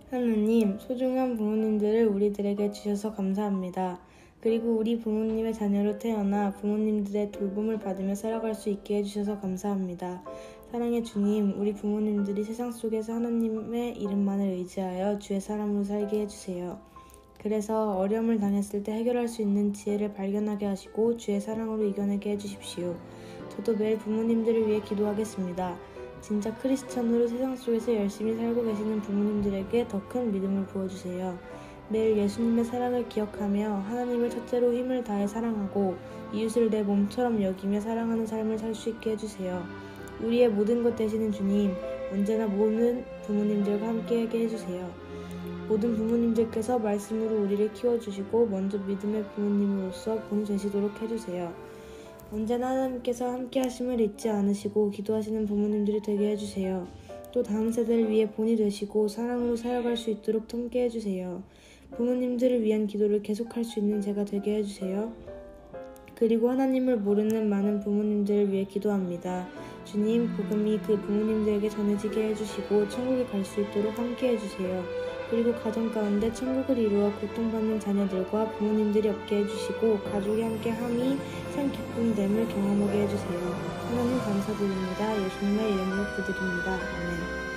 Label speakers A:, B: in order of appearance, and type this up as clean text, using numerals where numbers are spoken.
A: 하느님, 소중한 부모님들을 우리들에게 주셔서 감사합니다. 그리고 우리 부모님의 자녀로 태어나 부모님들의 돌봄을 받으며 살아갈 수 있게 해주셔서 감사합니다. 사랑의 주님, 우리 부모님들이 세상 속에서 하나님의 이름만을 의지하여 주의 사람으로 살게 해주세요. 그래서 어려움을 당했을 때 해결할 수 있는 지혜를 발견하게 하시고 주의 사랑으로 이겨내게 해주십시오. 저도 매일 부모님들을 위해 기도하겠습니다. 진짜 크리스찬으로 세상 속에서 열심히 살고 계시는 부모님들에게 더 큰 믿음을 부어주세요. 매일 예수님의 사랑을 기억하며 하나님을 첫째로 힘을 다해 사랑하고 이웃을 내 몸처럼 여기며 사랑하는 삶을 살 수 있게 해주세요. 우리의 모든 것 되시는 주님, 언제나 모든 부모님들과 함께하게 해주세요. 모든 부모님들께서 말씀으로 우리를 키워주시고 먼저 믿음의 부모님으로서 본이 되시도록 해주세요. 언제나 하나님께서 함께 하심을 잊지 않으시고 기도하시는 부모님들이 되게 해주세요. 또 다음 세대를 위해 본이 되시고 사랑으로 살아갈 수 있도록 함께 해주세요. 부모님들을 위한 기도를 계속할 수 있는 제가 되게 해주세요. 그리고 하나님을 모르는 많은 부모님들을 위해 기도합니다. 주님, 복음이 그 부모님들에게 전해지게 해주시고 천국에 갈 수 있도록 함께 해주세요. 그리고 가정 가운데 천국을 이루어 고통받는 자녀들과 부모님들이 없게 해주시고 가족이 함께 함이 참 기쁨됨을 경험하게 해주세요. 하나님 감사드립니다. 예수님의 이름으로 기도드립니다. 아멘.